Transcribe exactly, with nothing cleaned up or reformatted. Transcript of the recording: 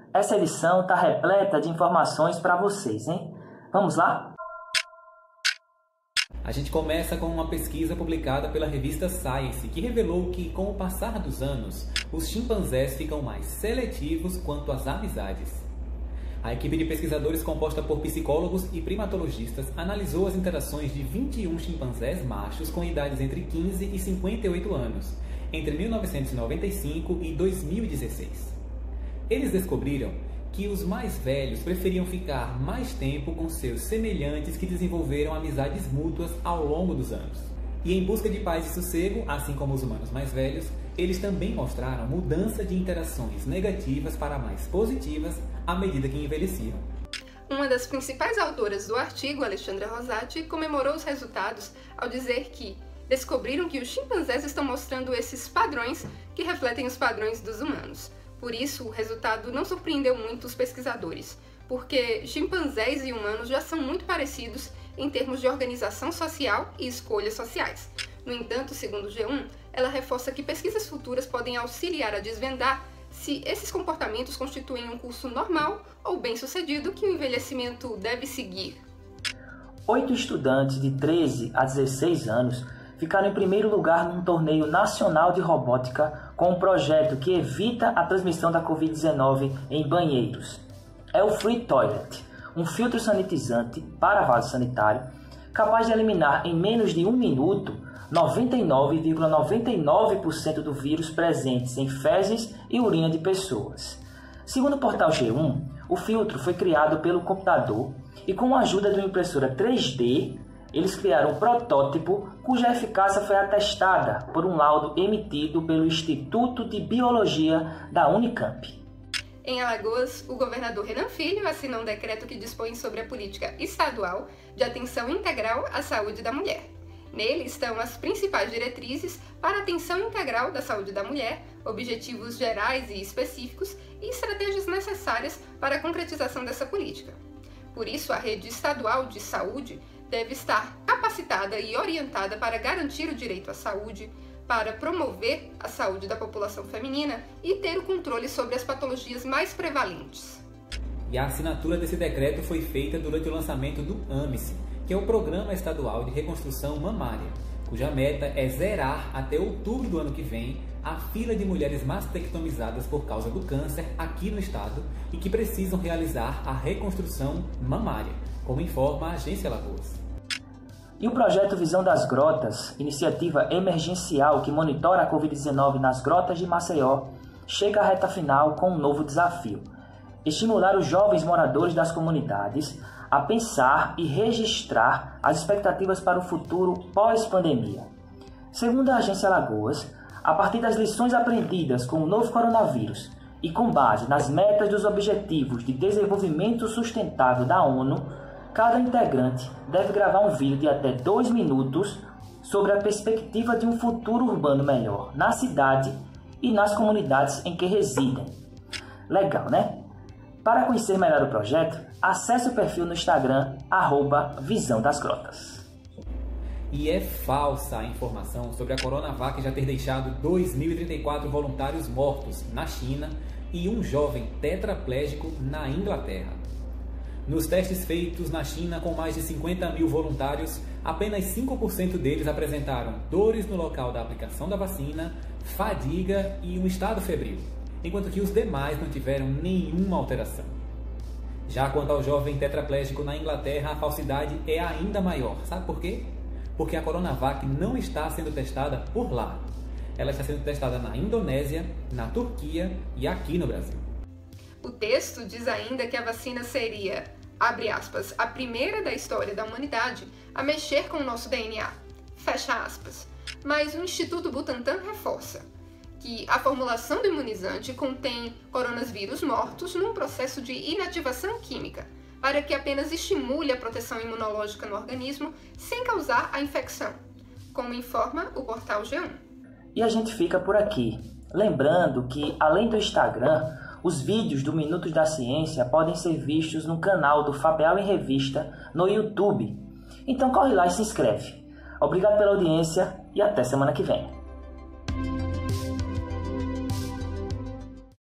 Essa edição está repleta de informações para vocês, hein? Vamos lá? A gente começa com uma pesquisa publicada pela revista Science, que revelou que, com o passar dos anos, os chimpanzés ficam mais seletivos quanto às amizades. A equipe de pesquisadores, composta por psicólogos e primatologistas, analisou as interações de vinte e um chimpanzés machos com idades entre quinze e cinquenta e oito anos, entre mil novecentos e noventa e cinco e dois mil e dezesseis. Eles descobriram que os mais velhos preferiam ficar mais tempo com seus semelhantes que desenvolveram amizades mútuas ao longo dos anos. E em busca de paz e sossego, assim como os humanos mais velhos, eles também mostraram mudança de interações negativas para mais positivas à medida que envelheciam. Uma das principais autoras do artigo, Alexandra Rosati, comemorou os resultados ao dizer que descobriram que os chimpanzés estão mostrando esses padrões que refletem os padrões dos humanos. Por isso, o resultado não surpreendeu muito os pesquisadores, porque chimpanzés e humanos já são muito parecidos em termos de organização social e escolhas sociais. No entanto, segundo o G um, ela reforça que pesquisas futuras podem auxiliar a desvendar se esses comportamentos constituem um curso normal ou bem-sucedido que o envelhecimento deve seguir. Oito estudantes de treze a dezesseis anos ficaram em primeiro lugar num torneio nacional de robótica com um projeto que evita a transmissão da covid dezenove em banheiros. É o Free Toilet, um filtro sanitizante para vaso sanitário capaz de eliminar em menos de um minuto noventa e nove vírgula noventa e nove por cento do vírus presentes em fezes e urina de pessoas. Segundo o portal G um, o filtro foi criado pelo computador e, com a ajuda de uma impressora três D, eles criaram um protótipo cuja eficácia foi atestada por um laudo emitido pelo Instituto de Biologia da Unicamp. Em Alagoas, o governador Renan Filho assinou um decreto que dispõe sobre a política estadual de atenção integral à saúde da mulher. Nele estão as principais diretrizes para a atenção integral da saúde da mulher, objetivos gerais e específicos e estratégias necessárias para a concretização dessa política. Por isso, a rede estadual de saúde deve estar capacitada e orientada para garantir o direito à saúde, para promover a saúde da população feminina e ter o controle sobre as patologias mais prevalentes. E a assinatura desse decreto foi feita durante o lançamento do AMICE, que é o Programa Estadual de Reconstrução Mamária, cuja meta é zerar até outubro do ano que vem a fila de mulheres mastectomizadas por causa do câncer aqui no estado e que precisam realizar a reconstrução mamária, como informa a Agência Alagoas. E o projeto Visão das Grotas, iniciativa emergencial que monitora a covid dezenove nas grotas de Maceió, chega à reta final com um novo desafio: estimular os jovens moradores das comunidades a pensar e registrar as expectativas para o futuro pós-pandemia. Segundo a Agência Alagoas, a partir das lições aprendidas com o novo coronavírus e com base nas metas dos Objetivos de Desenvolvimento Sustentável da ONU, cada integrante deve gravar um vídeo de até dois minutos sobre a perspectiva de um futuro urbano melhor na cidade e nas comunidades em que residem. Legal, né? Para conhecer melhor o projeto, acesse o perfil no Instagram, arroba Visão das Grotas. E é falsa a informação sobre a Coronavac já ter deixado dois mil e trinta e quatro voluntários mortos na China e um jovem tetraplégico na Inglaterra. Nos testes feitos na China com mais de cinquenta mil voluntários, apenas cinco por cento deles apresentaram dores no local da aplicação da vacina, fadiga e um estado febril, enquanto que os demais não tiveram nenhuma alteração. Já quanto ao jovem tetraplégico na Inglaterra, a falsidade é ainda maior. Sabe por quê? Porque a Coronavac não está sendo testada por lá. Ela está sendo testada na Indonésia, na Turquia e aqui no Brasil. O texto diz ainda que a vacina seria, abre aspas, a primeira da história da humanidade a mexer com o nosso D N A, fecha aspas. Mas o Instituto Butantan reforça que a formulação do imunizante contém coronavírus mortos num processo de inativação química, para que apenas estimule a proteção imunológica no organismo sem causar a infecção, como informa o portal G um. E a gente fica por aqui, lembrando que, além do Instagram, os vídeos do Minutos da Ciência podem ser vistos no canal do Fabial em Revista no YouTube. Então corre lá e se inscreve. Obrigado pela audiência e até semana que vem.